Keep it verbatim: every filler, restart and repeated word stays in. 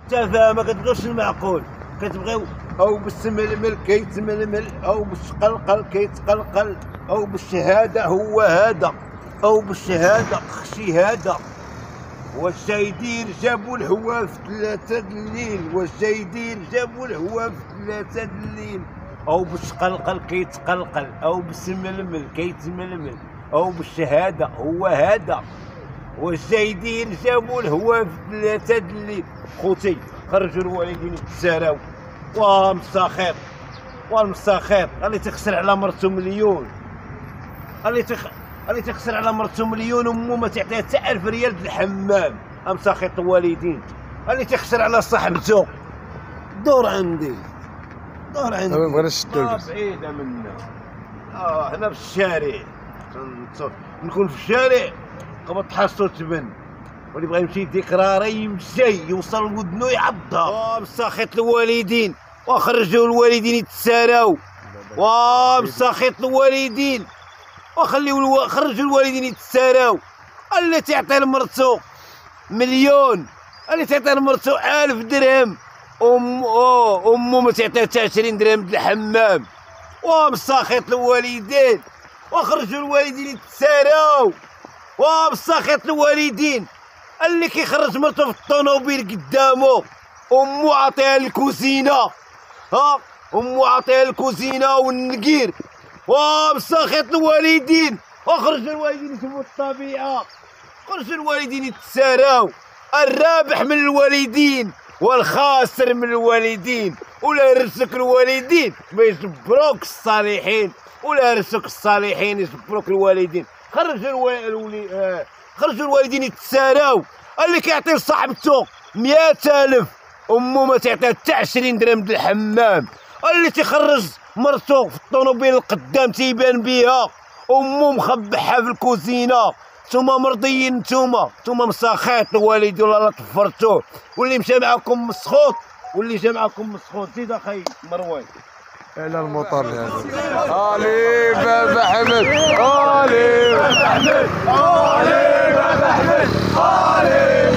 التفاهه ما كتبغيوش المعقول، كتبغيو او بالسململ كيتململ او بالشقلقل كيتقلقل او بالشهاده هو هذا او بالشهاده خشي هذا. واش جايدير جابوا الهوا في ثلاثة الليل، واش جايدير جابوا الهوا في ثلاثة الليل او بالشقلقل كيتقلقل او بالسململ كيتململ او بالشهاده هو هذا. واش جايدير جابوا الهوا في ثلاثة الليل. خوتي خرجوا الوالدين يتساراو. واه مساخيط واه المساخيط اللي تخسر على مرتو مليون، اللي تخ اللي تخسر على مرتو مليون ومو ما تعطيها حتى ألف ريال د الحمام. مساخيط الوالدين اللي تخسر على صاحبته. دور عندي دور عندي ما بغيناش ما بعيده منا. اه هنا في الشارع نكون في الشارع قبض حاسو تبن، واللي بغى يمشي يديكراري يمشي يوصل لودنو يعضها. وا مساخيط الوالدين وخرجوا الوالدين يتساراو. وا مساخيط الوالدين وخليو الو... خرجوا الوالدين يتساراو. اللي تعطي لمرتو مليون، اللي تعطي لمرتو ألف درهم، أم أوه أمو ما تعطيها حتى عشرين درهم د الحمام. وا مساخيط الوالدين وخرجوا الوالدين يتساراو. وا مساخيط الوالدين اللي كيخرج مرتو في الطوموبيل قدامو امو عطيها الكوزينه. ها امو عطيها الكوزينه والنقير. وا مساخيط الوالدين وخرج الوالدين يشوفوا الطبيعه، خرج الوالدين يتساراو. الرابح من الوالدين والخاسر من الوالدين. ولا يرسك الوالدين ما يجبروك الصالحين، ولا يرسك الصالحين يجبروك الوالدين. خرج الوالدين آه. خرجوا الوالدين يتساراو. اللي كيعطي لصاحبته مئة ألف امو ما تعطيها حتى عشرين درهم د الحمام. اللي تيخرج مرتو في الطوموبيل القدام تيبان بيها امو مخبحها في الكوزينه. نتوما مرضيين، نتوما نتوما مساخيط الوالدين ولا لا طفرتوه. واللي مشى معاكم مسخوط واللي جا معاكم مسخوط. زيد اخي مروان على الموطور هذا. علي بابا حمد، علي بابا حمد، علي بابا حمد، علي